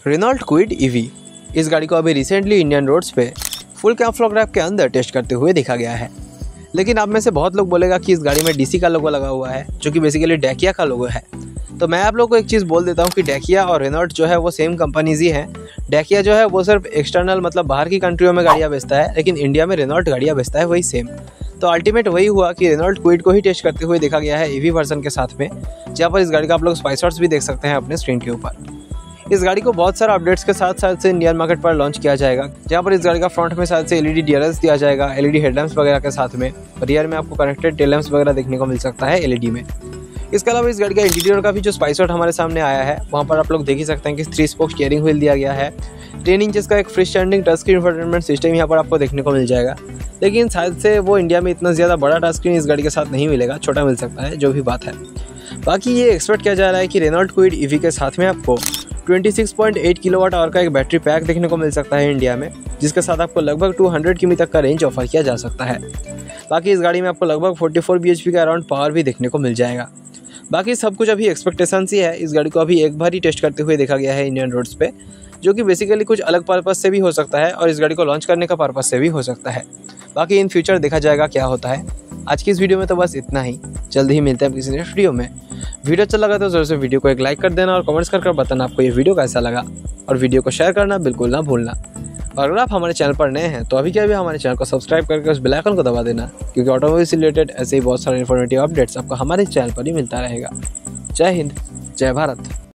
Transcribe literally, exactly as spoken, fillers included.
Renault Kwid EV, इस गाड़ी को अभी रिसेंटली इंडियन रोड्स पे फुल कैमफ्लॉग रैप के अंदर टेस्ट करते हुए देखा गया है। लेकिन आप में से बहुत लोग बोलेगा कि इस गाड़ी में डीसी का लोगो लगा हुआ है, जो कि बेसिकली डेकिया का लोगो है। तो मैं आप लोगों को एक चीज़ बोल देता हूँ कि डेकिया और रेनॉल्ट जो है वो सेम कंपनीज ही हैं। डेकिया जो है वो सिर्फ एक्सटर्नल मतलब बाहर की कंट्रियों में गाड़ियाँ बेचता है, लेकिन इंडिया में रेनॉल्ट गाड़ियाँ बेचता है वही सेम। तो अल्टीमेट वही हुआ कि रेनॉल्ट क्विड को ही टेस्ट करते हुए देखा गया है ईवी वर्जन के साथ में, जहाँ पर इस गाड़ी का आप लोग स्पाई शॉट्स भी देख सकते हैं अपने स्क्रीन के ऊपर। इस गाड़ी को बहुत सारा अपडेट्स के साथ साथ से इंडियन मार्केट पर लॉन्च किया जाएगा, जहाँ पर इस गाड़ी का फ्रंट में साथ से एलईडी डीआरएल्स दिया जाएगा, एलईडी हेडलैम्प्स वगैरह के साथ में। रियर में आपको कनेक्टेड टेल लैम्प्स वगैरह देखने को मिल सकता है एलईडी में। इसके अलावा इस गाड़ी का इंटीरियर का भी जो स्पाई शॉट हमारे सामने आया है, वहाँ पर आप लोग देख ही सकते हैं कि थ्री स्पोक स्टीयरिंग व्हील दिया गया है। टेन इंचेस का एक free standing touch screen infotainment system यहाँ पर आपको देखने को मिल जाएगा। लेकिन शायद से वो इंडिया में इतना ज़्यादा बड़ा टच स्क्रीन इस गाड़ी के साथ नहीं मिलेगा, छोटा मिल सकता है, जो भी बात है। बाकी ये एक्सपेक्ट किया जा रहा है कि रेनॉल्ट क्विड ईवी के साथ में आपको छब्बीस पॉइंट आठ किलोवाट आवर का एक बैटरी पैक देखने को मिल सकता है इंडिया में, जिसके साथ आपको लगभग दो सौ किमी तक का रेंज ऑफर किया जा सकता है। बाकी इस गाड़ी में आपको लगभग चौवालीस बीएचपी का अराउंड पावर भी देखने को मिल जाएगा। बाकी सब कुछ अभी एक्सपेक्टेशन ही है। इस गाड़ी को अभी एक बार ही टेस्ट करते हुए देखा गया है इंडियन रोड्स पे, जो कि बेसिकली कुछ अलग पर्पस से भी हो सकता है और इस गाड़ी को लॉन्च करने का पर्पस से भी हो सकता है। बाकी इन फ्यूचर देखा जाएगा क्या होता है। आज की इस वीडियो में तो बस इतना ही। जल्दी ही मिलते हैं किसी नेक्स्ट वीडियो में। वीडियो अच्छा लगा तो जरूर से वीडियो को एक लाइक कर देना और कमेंट्स कर कर बताना आपको ये वीडियो कैसा लगा, और वीडियो को शेयर करना बिल्कुल ना भूलना। और अगर आप हमारे चैनल पर नए हैं तो अभी क्या भी हमारे चैनल को सब्सक्राइब करके उस बेल आइकन को दबा देना, क्योंकि ऑटोमोबाइल से रिलेटेड ऐसे ही बहुत सारे इन्फॉर्मेटिव अपडेट्स आपको हमारे चैनल पर ही मिलता रहेगा। जय हिंद, जय भारत।